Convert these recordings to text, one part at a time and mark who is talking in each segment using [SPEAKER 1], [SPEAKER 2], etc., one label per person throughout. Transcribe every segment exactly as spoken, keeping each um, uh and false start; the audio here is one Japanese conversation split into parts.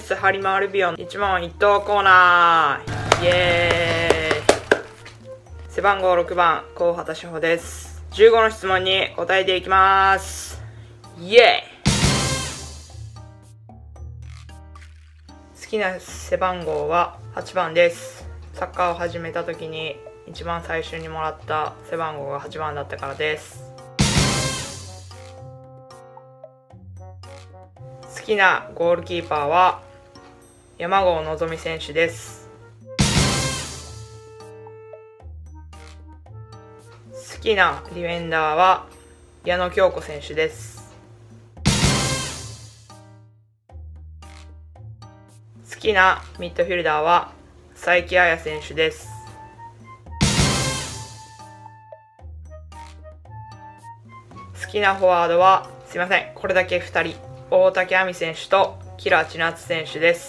[SPEAKER 1] エースハリマアルビオン一問一答コーナー、イエーイ。背番号ろくばん高畑志保です。じゅうごの質問に答えていきます。イエーイ。好きな背番号ははちばんです。サッカーを始めた時に一番最初にもらった背番号がはちばんだったからです。好きなゴールキーパーは山郷望選手です。好きなディフェンダーは矢野京子選手です。好きなミッドフィルダーは佐伯綾選手です。好きなフォワードはすいませんこれだけふたり、大竹亜美選手と吉良千夏選手です。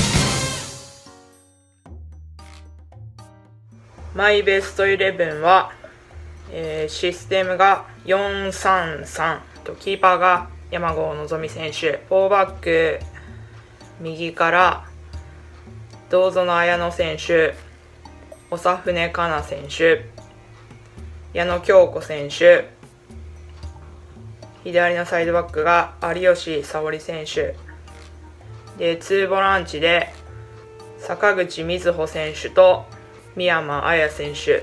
[SPEAKER 1] マイベストイレブンは、えー、システムがよんさんさんと、キーパーが山郷望選手、フォーバック右から堂園綾乃選手、長船香奈選手、矢野京子選手、左のサイドバックが有吉沙織選手で、ツーボランチで坂口瑞穂選手と三山彩選手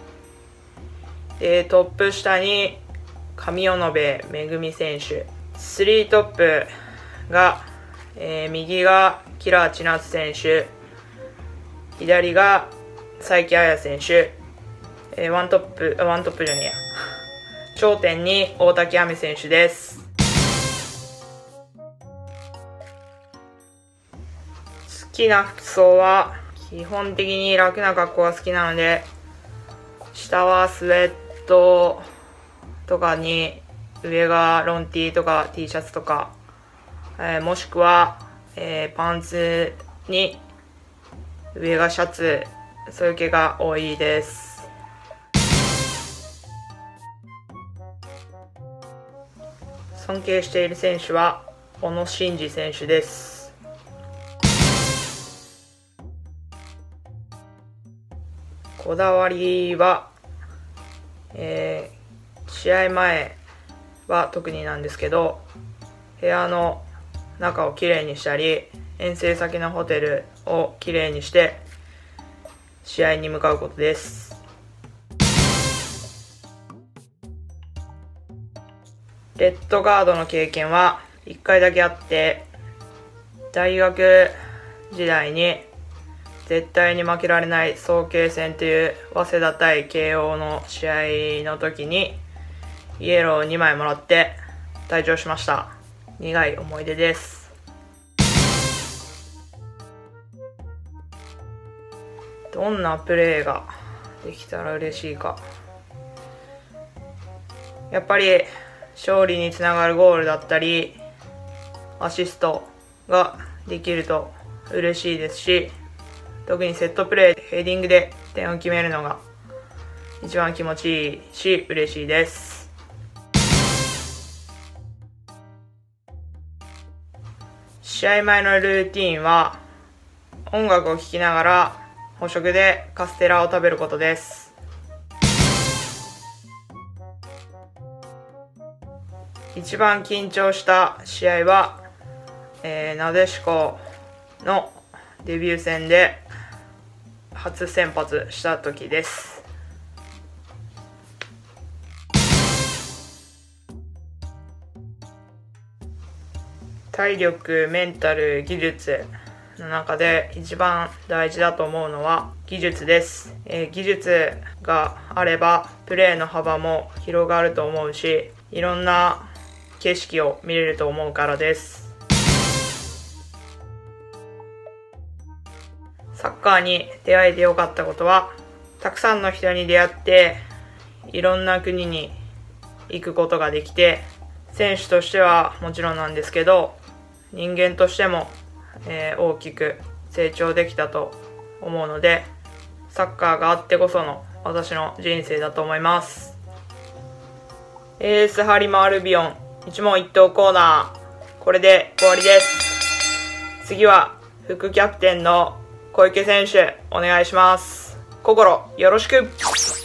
[SPEAKER 1] で、トップ下に上尾野部恵選手、スリートップが、えー、右が吉良千夏選手、左が佐伯綾選手、えー、ワントップワントップじゃねえや頂点に大竹亜美選手です。好きな服装は基本的に楽な格好が好きなので、下はスウェットとかに上がロン T とか T シャツとか、えー、もしくは、えー、パンツに上がシャツ、そういう系が多いです。尊敬している選手は小野伸二選手です。こだわりは、えー、試合前は特になんですけど、部屋の中をきれいにしたり、遠征先のホテルをきれいにして試合に向かうことです。レッドカードの経験はいっかいだけあって、大学時代に絶対に負けられない早慶戦という早稲田対慶応の試合の時にイエローにまいもらって退場しました。苦い思い出です。どんなプレーができたら嬉しいか。やっぱり勝利につながるゴールだったりアシストができると嬉しいですし、特にセットプレー、ヘディングで点を決めるのが一番気持ちいいし嬉しいです。試合前のルーティンは音楽を聴きながら補食でカステラを食べることです。一番緊張した試合は、えー、なでしこのデビュー戦で初先発した時です。体力、メンタル、技術の中で一番大事だと思うのは技術です。えー、技術があればプレーの幅も広がると思うし、いろんな景色を見れると思うからです。サッカーに出会えてよかったことは、たくさんの人に出会っていろんな国に行くことができて、選手としてはもちろんなんですけど、人間としても、えー、大きく成長できたと思うので、サッカーがあってこその私の人生だと思います。エースハリマアルビオン一問一答コーナー、これで終わりです。 次は副キャプテンの小池選手お願いします。心よろしく。